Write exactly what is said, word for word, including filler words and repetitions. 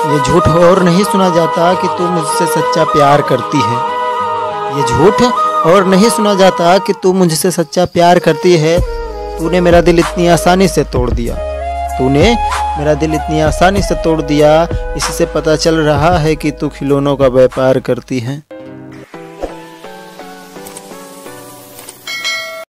ये झूठ और नहीं सुना जाता कि तू मुझसे सच्चा प्यार करती है। ये झूठ और नहीं सुना जाता कि तू मुझसे सच्चा प्यार करती है। तूने मेरा दिल इतनी आसानी से तोड़ दिया। तूने मेरा दिल इतनी आसानी से तोड़ दिया। इससे पता चल रहा है कि तू खिलौनों का व्यापार करती है।